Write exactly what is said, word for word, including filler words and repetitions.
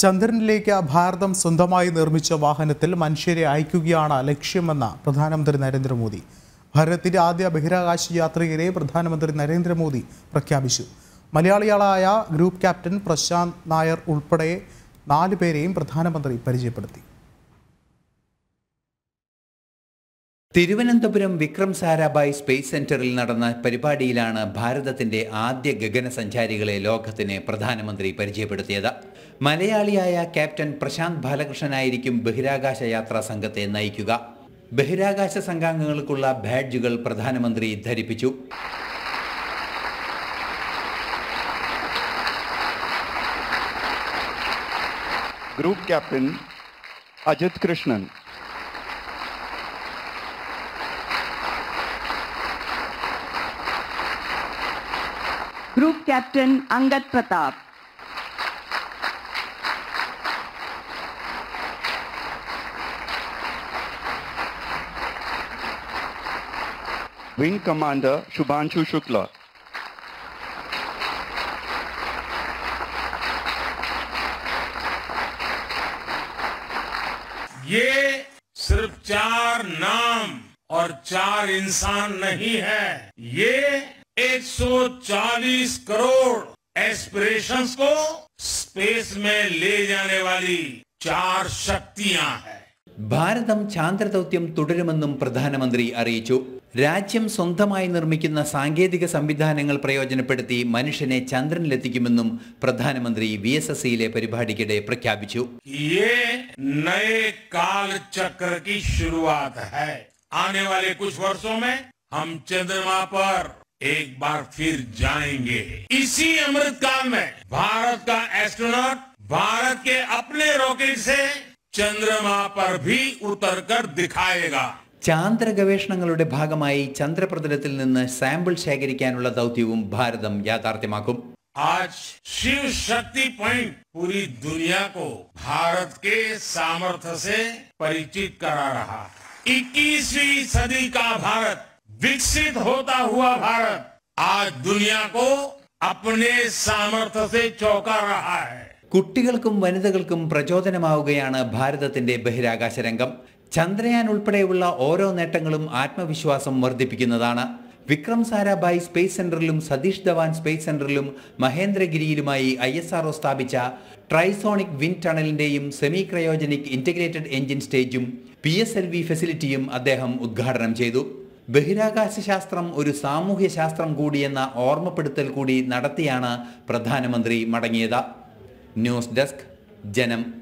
ചന്ദ്രനിലേക്ക് ഭാരതം സ്വന്തമായി നിർമ്മിച്ച വാഹനത്തിൽ മനുഷ്യരെ അയക്കുകയാണ് ലക്ഷ്യമെന്ന് പ്രധാനമന്ത്രി നരേന്ദ്രമോദി. ഭാരതത്തിന്റെ ആദ്യ ബഹിരാകാശ യാത്രികരെ പ്രധാനമന്ത്രി നരേന്ദ്രമോദി പ്രഖ്യാപിച്ചു. മലയാളികളായ ഗ്രൂപ്പ് ക്യാപ്റ്റൻ പ്രശാന്ത് നായർ ഉൾപ്പെടെ നാല് പേരെയും പ്രധാനമന്ത്രി പരിചയപ്പെടുത്തി. തിരുവനന്തപുരം വിക്രം സാരാഭായ് സ്പേസ് സെന്ററിൽ നടന്ന പരിപാടിയിലാണ് ഭാരതത്തിന്റെ ആദ്യ ഗഗനസഞ്ചാരികളെ ലോകത്തിന് പ്രധാനമന്ത്രി പരിചയപ്പെടുത്തിയത്. മലയാളിയായ ക്യാപ്റ്റൻ പ്രശാന്ത് ബാലകൃഷ്ണനായിരിക്കും ബഹിരാകാശ യാത്രാ സംഘത്തെ നയിക്കുക. ബഹിരാകാശ സംഘാംഗങ്ങൾക്കുള്ള ബാഡ്ജുകൾ പ്രധാനമന്ത്രി ധരിപ്പിച്ചു. Group captain Ajith Krishnan, Group Captain Angad Pratap, Wing Commander Shubhanshu Shukla, ये सिर्फ चार नाम और चार इंसान नहीं है, ये एक सौ चालीस करोड़ एस्पिरेशंस को स्पेस में ले जाने वाली चार शक्तियां हैं. ഭാരതം ചാന്ദ്രദൗത്യം തുടരുമെന്നും പ്രധാനമന്ത്രി അറിയിച്ചു. രാജ്യം സ്വന്തമായി നിർമ്മിക്കുന്ന സാങ്കേതിക സംവിധാനങ്ങൾ പ്രയോജനപ്പെടുത്തി മനുഷ്യനെ ചന്ദ്രനിലെത്തിക്കുമെന്നും പ്രധാനമന്ത്രി വി എസ് എസ് സിയിലെ പരിപാടിക്കിടെ പ്രഖ്യാപിച്ചു. ये नए काल चक्र की शुरुआत है. आने वाले कुछ वर्षों में हम चंद्रमा पर एक बार फिर जाएंगे. इसी अमृत काल में भारत का एस्ट्रोनॉट भारत के अपने रॉकेट से चंद्रमा पर भी उतरकर दिखाएगा. ചാന്ദ്ര ഗവേഷണങ്ങളുടെ ഭാഗമായി ചന്ദ്രപ്രതലത്തിൽ നിന്ന് സാമ്പിൾ ശേഖരിക്കാനുള്ള ദൗത്യവും ഭാരതം യാഥാർത്ഥ്യമാക്കും. आज शिव शक्ति पॉइंट पूरी दुनिया को भारत के सामर्थ्य से परिचित करा रहा है. इक्कीसवीं सदी का भारत, विकसित होता हुआ भारत, आज दुनिया को अपने सामर्थ्य से चौंका रहा है. കുട്ടികൾക്കും വനിതകൾക്കും പ്രചോദനമാവുകയാണ് ഭാരതത്തിന്റെ ബഹിരാകാശ രംഗം. ചന്ദ്രയാൻ ഉൾപ്പെടെയുള്ള ഓരോ നേട്ടങ്ങളും ആത്മവിശ്വാസം വർദ്ധിപ്പിക്കുന്നതാണ്. വിക്രം സാരാഭായ് സ്പേസ് സെന്ററിലും സതീഷ് ധവാൻ സ്പേസ് സെന്ററിലും മഹേന്ദ്രഗിരിയിലുമായി ഐ എസ് ആർ ഒ സ്ഥാപിച്ച ട്രൈസോണിക് വിൻഡ് ടണലിന്റെയും സെമി ക്രയോജനിക് ഇന്റഗ്രേറ്റഡ് എഞ്ചിൻ സ്റ്റേജും പി എസ് എൽ വി ഫെസിലിറ്റിയും അദ്ദേഹം ഉദ്ഘാടനം ചെയ്തു. ബഹിരാകാശ ശാസ്ത്രം ഒരു സാമൂഹ്യ ശാസ്ത്രം കൂടിയെന്ന ഓർമ്മപ്പെടുത്തൽ കൂടി നടത്തിയാണ് പ്രധാനമന്ത്രി മടങ്ങിയത്. ന്യൂസ് ഡെസ്ക്, ജനം.